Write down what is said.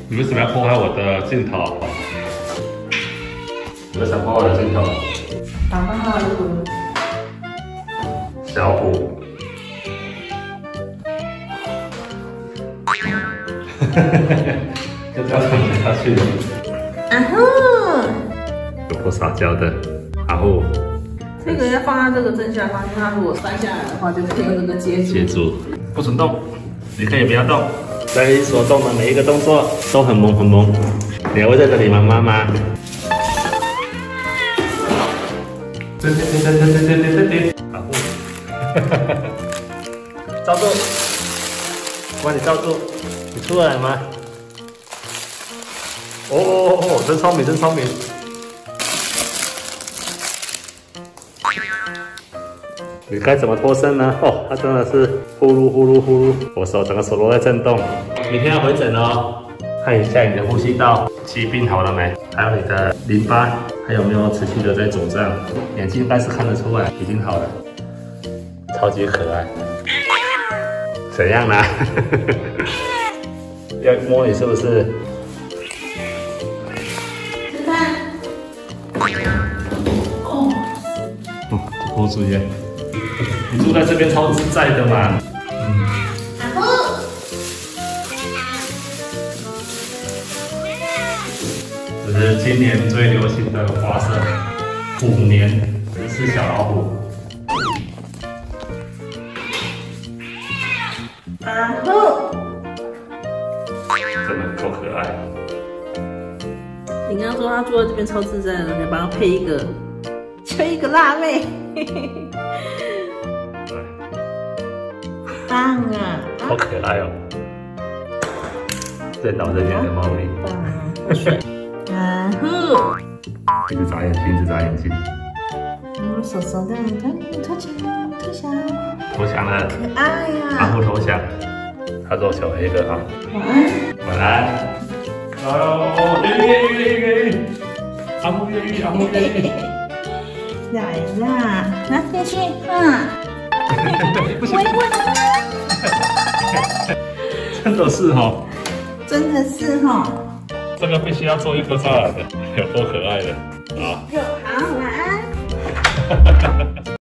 你为什么要破坏我的镜头？你为什么破坏我的镜头？ 打扮好如何？ 小虎。就这样躺下去了。 啊呼！ 有够撒娇的，阿虎。 这个要放在这个正下方，因为它如果摔下来的话，就可以用这个接住。 接住，不准动，你可以不要动。在你所动的每一个动作都很萌很萌。你还会在这里吗，妈妈？对，阿虎。罩住，帮你罩住，你出来吗？哦，真聪明，真聪明。你该怎么脱身呢？哦，它真的是呼噜呼噜呼噜，我手整个手都在震动。明天要回诊哦，看一下你的呼吸道疾病好了没，还有你的淋巴还有没有持续的在肿胀，眼睛应该是看得出来已经好了，超级可爱。怎样啦？要摸你是不是？ 吃饭。哦， 脱注意。你住在这边超自在的嘛。 阿虎。 这是今年最流行的花色，虎年14小老虎。 阿虎。 真的够可爱。 你刚刚说他坐在这边超自在的，你帮他配一个辣妹。棒啊！ 好可爱哦！在脑这边的猫咪。 棒啊！好帅。啊呼！ 一直眨眼睛，一直眨眼睛。 我手手的，你看，投降，投降。 投降了。 可爱呀！ 阿虎投降。他做小黑的啊。 晚安。 晚安。哦，愿意。阿虎愿意，阿虎愿意。 来啦，拿进去啊！ 不行，真的是哈， 真的是哈， 这个必须要做一个沙拉的，有多可爱的啊！ 好，晚安。